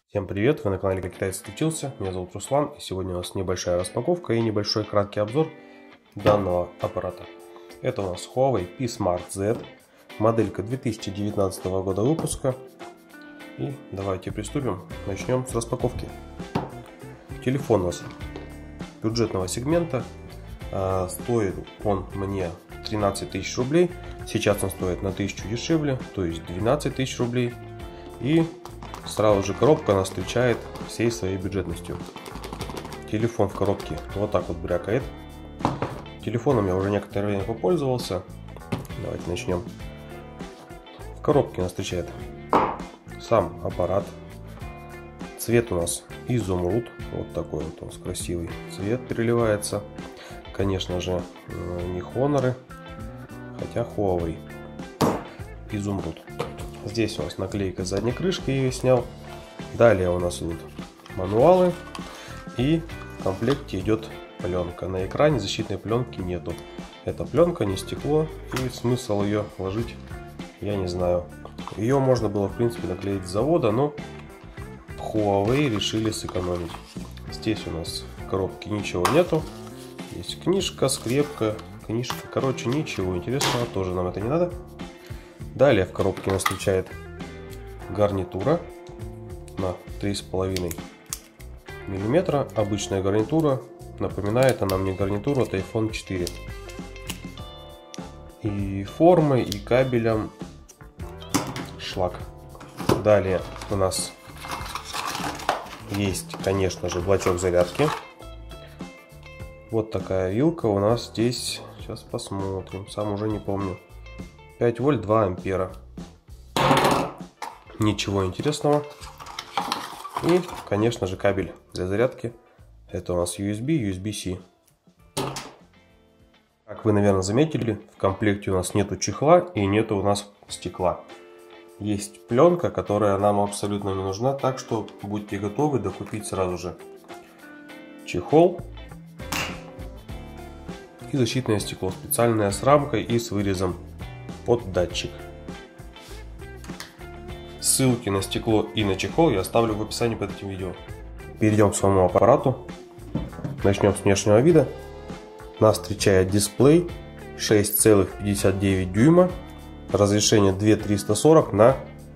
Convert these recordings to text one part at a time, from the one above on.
Всем привет, вы на канале Как Китаец Учился, меня зовут Руслан, и сегодня у нас небольшая распаковка и небольшой краткий обзор данного аппарата. Это у нас Huawei P-Smart Z, моделька 2019 года выпуска. И давайте приступим, начнем с распаковки. Телефон у нас бюджетного сегмента, стоит он мне 13 тысяч рублей, сейчас он стоит на 1000 дешевле, то есть 12 тысяч рублей. И сразу же коробка нас встречает всей своей бюджетностью. Телефон в коробке вот так вот брякает. Телефоном я уже некоторое время попользовался. Давайте начнем. В коробке нас встречает сам аппарат. Цвет у нас изумруд. Вот такой вот у нас красивый цвет переливается. Конечно же, не Honor, хотя Huawei. Изумруд. Здесь у нас наклейка задней крышки, я ее снял. Далее у нас идут мануалы. И в комплекте идет пленка. На экране защитной пленки нету. Это пленка, не стекло. И смысл ее ложить, я не знаю. Ее можно было в принципе наклеить с завода, но Huawei решили сэкономить. Здесь у нас в коробке ничего нету. Есть книжка, скрепка, книжка. Короче, ничего интересного, тоже нам это не надо. Далее в коробке нас встречает гарнитура на 3,5 мм. Обычная гарнитура. Напоминает она мне гарнитуру от iPhone 4. И формой, и кабелем шлак. Далее у нас есть, конечно же, блочок зарядки. Вот такая вилка у нас здесь. Сейчас посмотрим. Сам уже не помню. 5 вольт, 2 ампера. Ничего интересного. И, конечно же, кабель для зарядки. Это у нас USB, USB-C. Как вы, наверное, заметили, в комплекте у нас нету чехла и нету у нас стекла. Есть пленка, которая нам абсолютно не нужна, так что будьте готовы докупить сразу же чехол и защитное стекло, специальное с рамкой и с вырезом под датчик. Ссылки на стекло и на чехол я оставлю в описании под этим видео. Перейдем к самому аппарату. Начнем с внешнего вида. Нас встречает дисплей 6,59 дюйма. Разрешение 2340 на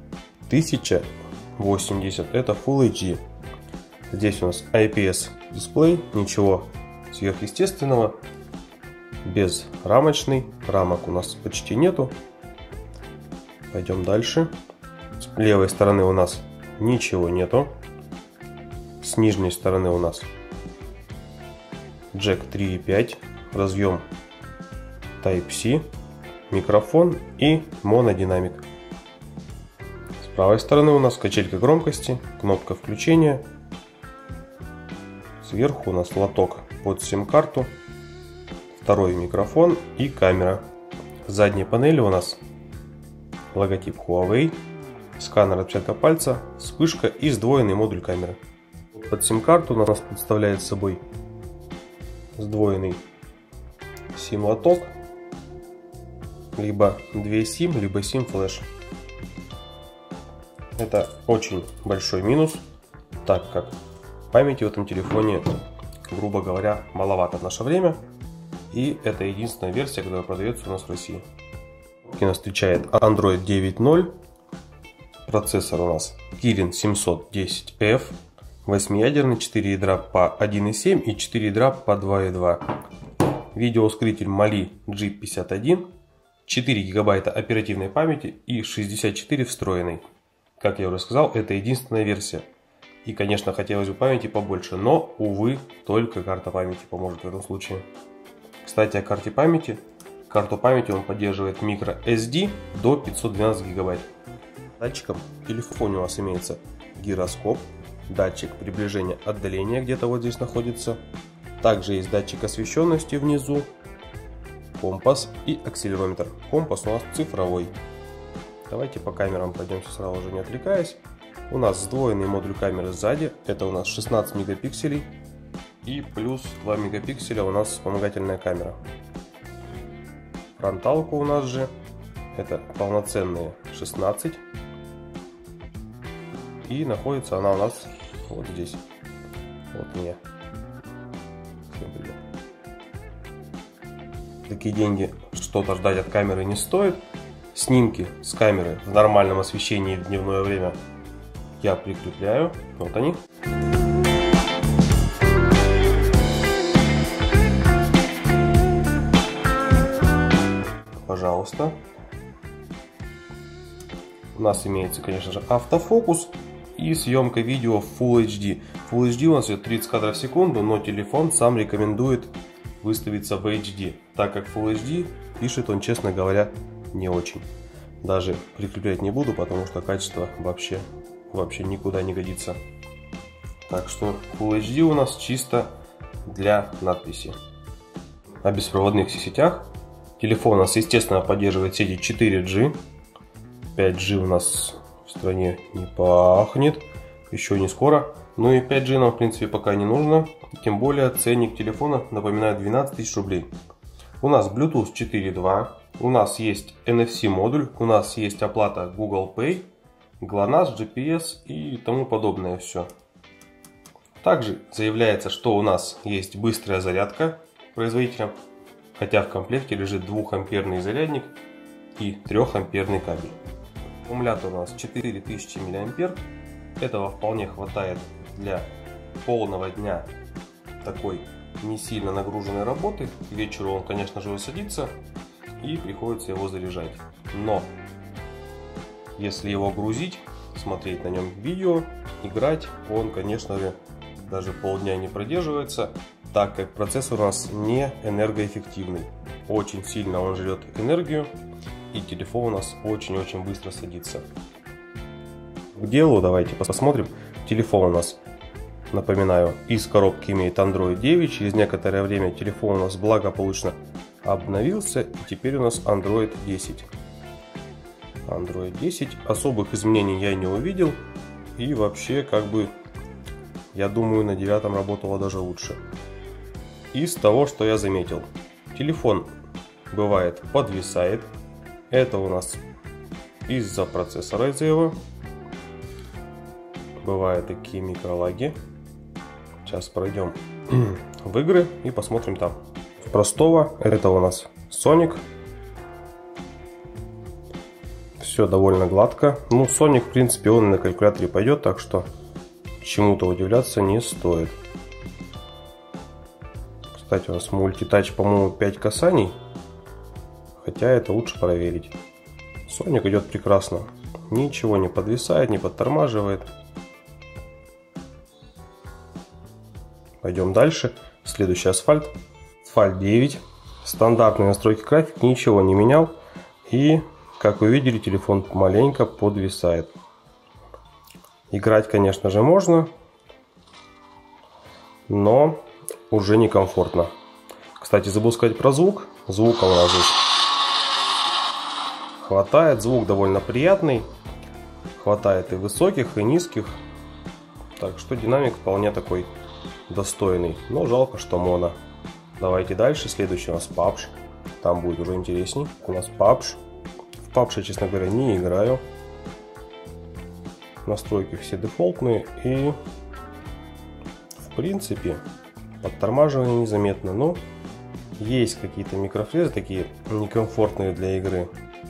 1080. Это Full HD. Здесь у нас IPS дисплей. Ничего сверхъестественного. Безрамочный. Рамок у нас почти нету. Пойдем дальше. С левой стороны у нас ничего нету. С нижней стороны у нас джек 3.5, разъем Type-C, микрофон и монодинамик. С правой стороны у нас качелька громкости, кнопка включения. Сверху у нас лоток под сим-карту. Второй микрофон и камера. В задней панели у нас логотип Huawei, сканер отпечатка пальца, вспышка и сдвоенный модуль камеры. Под сим-карту у нас представляет собой сдвоенный сим-лоток, либо 2 сим, либо сим-флеш. Это очень большой минус, так как памяти в этом телефоне, грубо говоря, маловато в наше время. И это единственная версия, которая продается у нас в России. Нас встречает Android 9.0. Процессор у нас Kirin 710F. 8-ядерный, 4 ядра по 1.7 и 4 ядра по 2.2. Видеоускоритель Mali G51. 4 гигабайта оперативной памяти и 64 встроенной. Как я уже сказал, это единственная версия. И, конечно, хотелось бы памяти побольше, но, увы, только карта памяти поможет в этом случае. Кстати, о карте памяти. Карту памяти он поддерживает microSD до 512 гигабайт. Датчиком в телефоне у нас имеется гироскоп, датчик приближения отдаления где-то вот здесь находится. Также есть датчик освещенности внизу, компас и акселерометр. Компас у нас цифровой. Давайте по камерам пройдемся сразу же, не отвлекаясь. У нас сдвоенный модуль камеры сзади. Это у нас 16 мегапикселей. И плюс 2 мегапикселя у нас вспомогательная камера. Фронталка у нас же это полноценные 16. И находится она у нас вот здесь. Вот мне. Всем привет. Такие деньги что-то ждать от камеры не стоит. Снимки с камеры в нормальном освещении в дневное время я прикрепляю. Вот они. Пожалуйста. У нас имеется, конечно же, автофокус и съемка видео в Full HD. Full HD у нас идет 30 кадров в секунду, но телефон сам рекомендует выставиться в HD, так как Full HD пишет он, честно говоря, не очень. Даже прикреплять не буду, потому что качество вообще никуда не годится. Так что Full HD у нас чисто для надписи. О беспроводных сетях. Телефон у нас, естественно, поддерживает сети 4G. 5G у нас в стране не пахнет. Еще не скоро. Ну и 5G нам, в принципе, пока не нужно. Тем более ценник телефона напоминает 12 тысяч рублей. У нас Bluetooth 4.2. У нас есть NFC модуль. У нас есть оплата Google Pay, GLONASS, GPS и тому подобное все. Также заявляется, что у нас есть быстрая зарядка производителя. Хотя в комплекте лежит 2-амперный зарядник и 3-амперный кабель. Аккумулятор у нас 4000 мА. Этого вполне хватает для полного дня такой не сильно нагруженной работы. К вечеру он, конечно же, садится и приходится его заряжать. Но если его грузить, смотреть на нем видео, играть, он, конечно же, даже полдня не продерживается, так как процессор у нас не энергоэффективный. Очень сильно он жрет энергию, и телефон у нас очень-очень быстро садится. К делу давайте посмотрим. Телефон у нас, напоминаю, из коробки имеет Android 9. Через некоторое время телефон у нас благополучно обновился, и теперь у нас Android 10. Android 10. Особых изменений я не увидел, и вообще, как бы, я думаю, на 9 работало даже лучше. Из того, что я заметил, телефон бывает подвисает. Это у нас из-за процессора из-за. Бывают такие микролаги. Сейчас пройдем в игры и посмотрим там. Простого это у нас Sonic. Все довольно гладко. Ну, Sonic, в принципе, он на калькуляторе пойдет, так что чему-то удивляться не стоит. Кстати, у нас мультитач, по-моему, 5 касаний. Хотя это лучше проверить. Sonic идет прекрасно. Ничего не подвисает, не подтормаживает. Пойдем дальше. Следующий асфальт. Асфальт 9. Стандартные настройки графики. Ничего не менял. И, как вы видели, телефон маленько подвисает. Играть, конечно же, можно. Но уже некомфортно. Кстати, забыл сказать про звук. Звука у нас здесь хватает. Звук довольно приятный. Хватает и высоких, и низких. Так что динамик вполне такой достойный. Но жалко, что моно. Давайте дальше. Следующий у нас PUBG. Там будет уже интересней. У нас PUBG. В PUBG я, честно говоря, не играю. Настройки все дефолтные. И в принципе подтормаживание незаметно. Но есть какие-то микрофрезы такие некомфортные для игры.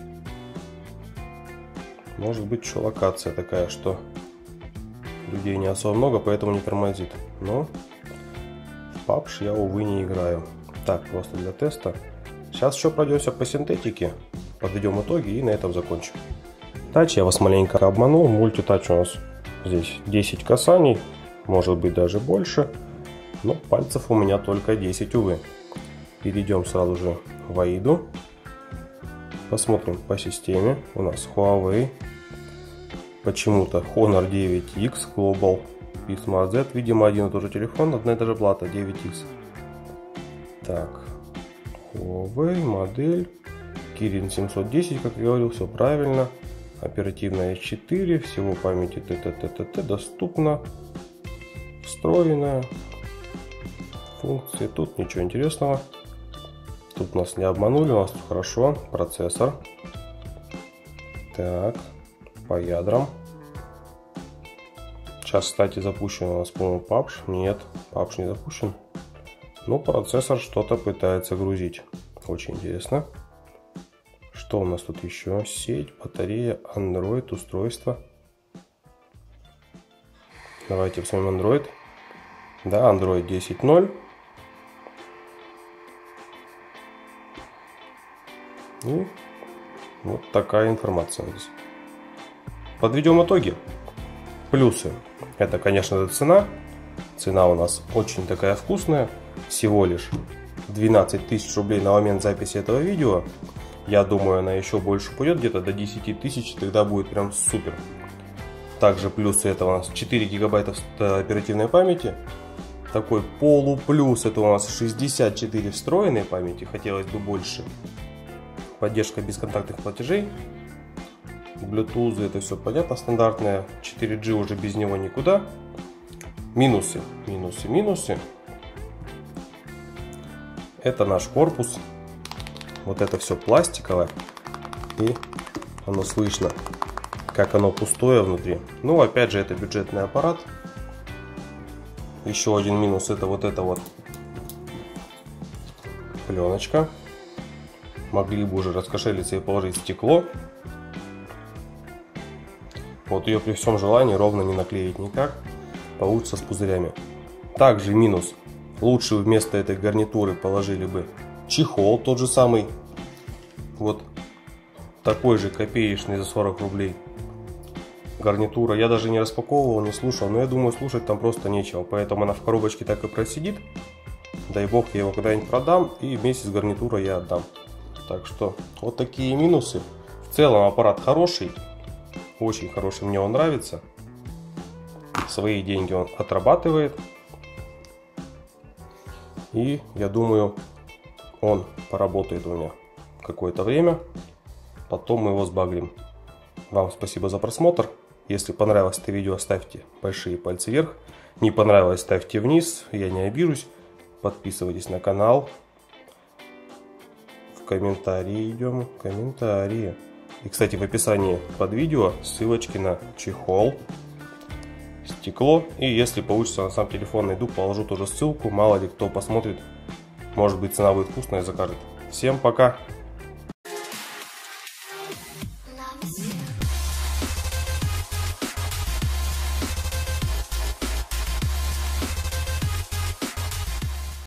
Может быть, еще локация такая, что людей не особо много, поэтому не тормозит. Но в PUBG я, увы, не играю. Так, просто для теста. Сейчас еще пройдемся по синтетике, подведем итоги и на этом закончим. Тач я вас маленько обманул. Мультитач у нас здесь 10 касаний, может быть даже больше. Но пальцев у меня только 10, увы. Перейдем сразу же в AIDA. Посмотрим по системе. У нас Huawei. Почему-то Honor 9X Global P Smart Z. Видимо, один и тот же телефон, одна и та же плата 9X. Так. Huawei модель. Kirin 710, как я говорил, все правильно. Оперативная 4. Всего памяти ТТТТ. Доступно. Встроенная. Функции. Тут ничего интересного. Тут нас не обманули, у нас тут хорошо. Процессор. Так, по ядрам. Сейчас, кстати, запущен у нас, по-моему, PUBG. Нет, PUBG не запущен. Но процессор что-то пытается грузить. Очень интересно. Что у нас тут еще? Сеть, батарея, Android, устройство. Давайте посмотрим Android. Да, Android 10.0. И вот такая информация здесь. Подведем итоги. Плюсы. Это, конечно, цена. Цена у нас очень такая вкусная. Всего лишь 12 тысяч рублей на момент записи этого видео. Я думаю, она еще больше пойдет, где-то до 10 тысяч, тогда будет прям супер. Также плюсы — это у нас 4 гигабайта оперативной памяти. Такой полуплюс — это у нас 64 встроенной памяти, хотелось бы больше. Поддержка бесконтактных платежей. Bluetooth — это все понятно, стандартное. 4G уже без него никуда. Минусы. Это наш корпус. Вот это все пластиковое. И оно слышно, как оно пустое внутри. Ну, опять же, это бюджетный аппарат. Еще один минус — это вот эта вот пленочка. Могли бы уже раскошелиться и положить стекло. Вот ее при всем желании ровно не наклеить никак. Получится с пузырями. Также минус. Лучше вместо этой гарнитуры положили бы чехол тот же самый. Вот такой же копеечный за 40 рублей. Гарнитура я даже не распаковывал, не слушал. Но я думаю, слушать там просто нечего. Поэтому она в коробочке так и просидит. Дай бог, я его когда-нибудь продам. И вместе с гарнитурой я отдам. Так что вот такие минусы. В целом аппарат хороший. Очень хороший, мне он нравится. Свои деньги он отрабатывает. И я думаю, он поработает у меня какое-то время. Потом мы его сбагрим. Вам спасибо за просмотр. Если понравилось это видео, ставьте большие пальцы вверх. Не понравилось, ставьте вниз. Я не обижусь. Подписывайтесь на канал. В комментарии идем. Комментарии. И, кстати, в описании под видео ссылочки на чехол, стекло. И если получится, на сам телефон найду, положу тоже ссылку. Мало ли кто посмотрит. Может быть, цена будет вкусная и закажет. Всем пока!